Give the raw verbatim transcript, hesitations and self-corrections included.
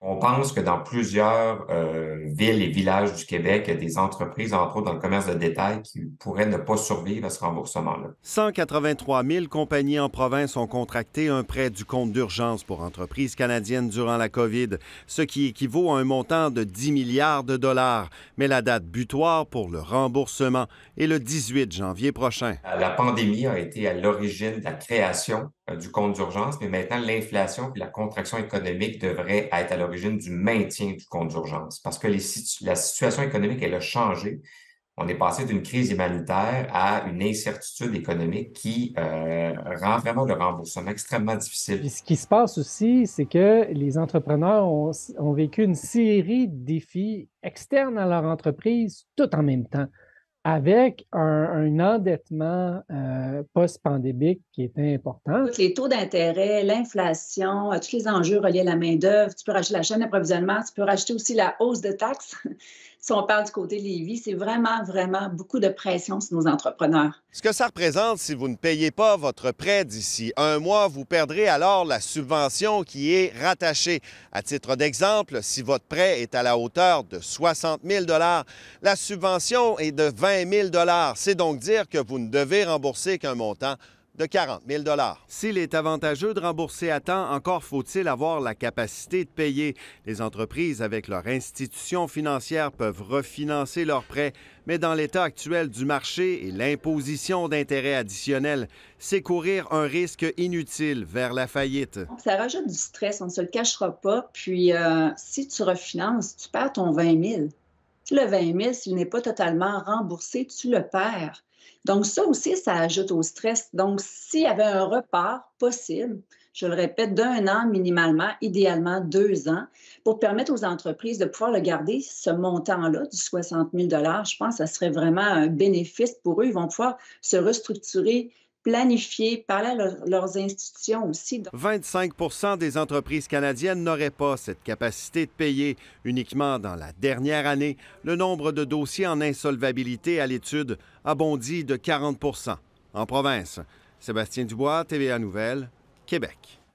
On pense que dans plusieurs euh, villes et villages du Québec, il y a des entreprises, entre autres dans le commerce de détail, qui pourraient ne pas survivre à ce remboursement-là. cent quatre-vingt-trois mille compagnies en province ont contracté un prêt du compte d'urgence pour entreprises canadiennes durant la COVID, ce qui équivaut à un montant de dix milliards de dollars. Mais la date butoir pour le remboursement est le dix-huit janvier prochain. La pandémie a été à l'origine de la création euh, du compte d'urgence, mais maintenant l'inflation et la contraction économique devraient être à l'origine du maintien du compte d'urgence parce que les situ- la situation économique, elle a changé. On est passé d'une crise humanitaire à une incertitude économique qui euh, rend vraiment le remboursement extrêmement difficile. Puis ce qui se passe aussi, c'est que les entrepreneurs ont, ont vécu une série de défis externes à leur entreprise tout en même temps, avec un, un endettement euh, post-pandémique qui était important. Les taux d'intérêt, l'inflation, euh, tous les enjeux reliés à la main-d'œuvre, tu peux rajouter la chaîne d'approvisionnement, tu peux rajouter aussi la hausse de taxes. Si on parle du côté Lévis, c'est vraiment, vraiment beaucoup de pression sur nos entrepreneurs. Ce que ça représente, si vous ne payez pas votre prêt d'ici un mois, vous perdrez alors la subvention qui est rattachée. À titre d'exemple, si votre prêt est à la hauteur de soixante mille dollars, la subvention est de vingt mille dollars. C'est donc dire que vous ne devez rembourser qu'un montant de quarante mille dollars. S'il est avantageux de rembourser à temps, encore faut-il avoir la capacité de payer. Les entreprises, avec leur institution financière, peuvent refinancer leurs prêts, mais dans l'état actuel du marché et l'imposition d'intérêts additionnels, c'est courir un risque inutile vers la faillite. Ça rajoute du stress, on ne se le cachera pas. Puis, euh, si tu refinances, tu perds ton vingt mille. Le vingt mille, s'il n'est pas totalement remboursé, tu le perds. Donc, ça aussi, ça ajoute au stress. Donc, s'il y avait un report possible, je le répète, d'un an minimalement, idéalement deux ans, pour permettre aux entreprises de pouvoir le garder, ce montant-là du soixante mille dollars, je pense que ça serait vraiment un bénéfice pour eux. Ils vont pouvoir se restructurer, planifier, parler à leur, leurs institutions aussi. vingt-cinq pour cent des entreprises canadiennes n'auraient pas cette capacité de payer. Uniquement dans la dernière année, le nombre de dossiers en insolvabilité à l'étude a bondi de quarante pour cent. En province, Sébastien Dubois, T V A Nouvelles, Québec.